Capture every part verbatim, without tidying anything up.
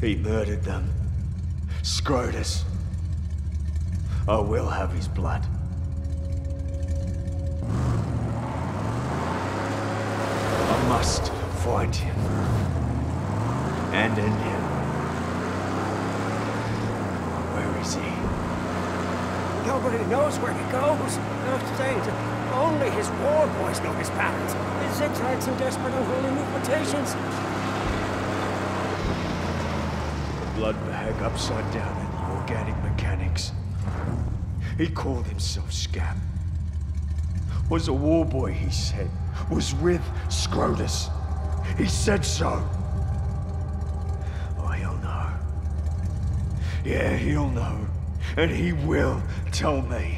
He murdered them. Scrotus. I will have his blood. I must find him. And end him. Where is he? Nobody knows where he goes. Not saying to only his war boys know his patterns. His zigzags and desperate unholy mutations. Blood bag upside down in the organic mechanics. He called himself Scab. Was a war boy, he said. Was with Scrotus. He said so. Oh, he'll know. Yeah, he'll know. And he will tell me.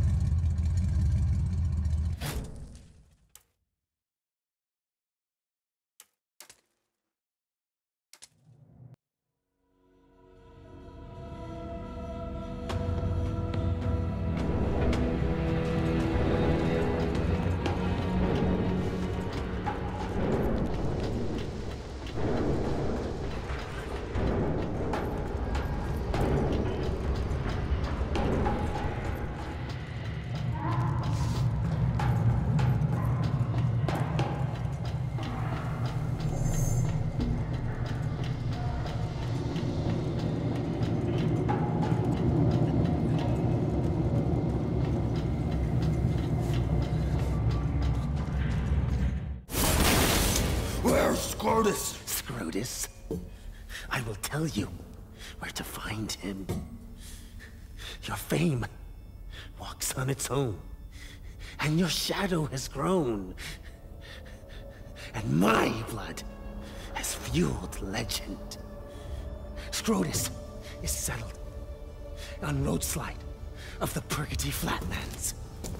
Scrotus! Scrotus? I will tell you where to find him. Your fame walks on its own, and your shadow has grown. And my blood has fueled legend. Scrotus is settled on Roadslide of the Purgatory Flatlands.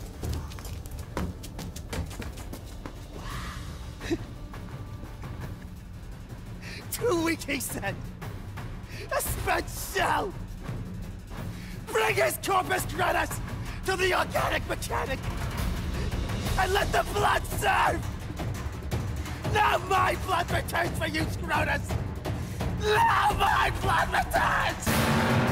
Too weak, he said. A spent shell! Bring his corpus gratis to the organic mechanic! And let the blood serve! Now my blood returns for you, Scrotus! Now my blood returns!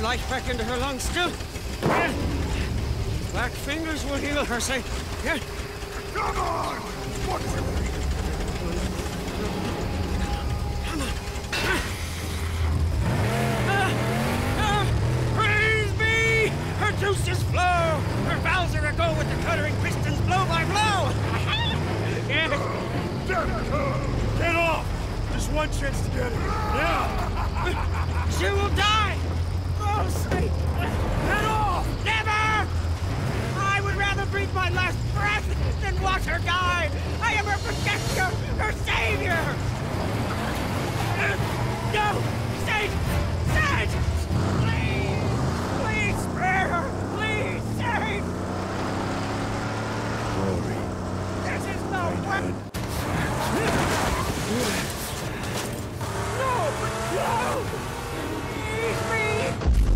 life back into her lungs still. Black fingers will heal her, say. Yeah. Come on! What's it? Come on. Ah, ah, praise be! Her juices flow! Her valves are aglow with the cuttering pistons blow by blow! Yes. Get off! There's one chance to get her. Yeah. She will die! Oh, say! Get off! Never! I would rather breathe my last breath than watch her die! I am her protector, her savior! No! Sage! Sage! Please! Please spare her! Please, Sage! Rory. This is no weapon! No! No! Please, please!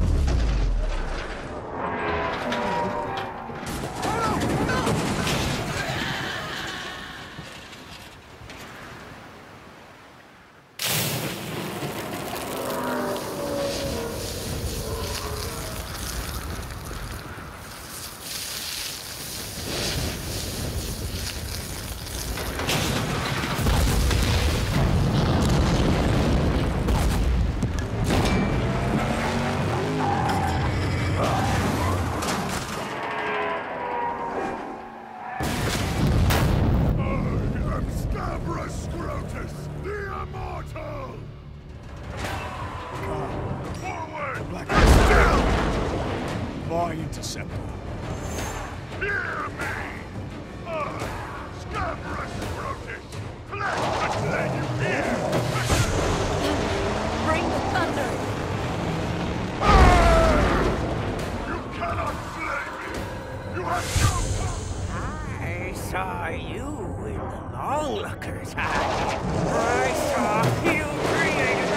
My interceptor. Hear me! I, Scavenge Scrotus, collect and let you hear! Bring the thunder! You cannot slay me! You have no I saw you in the onlookers' eye. I saw you created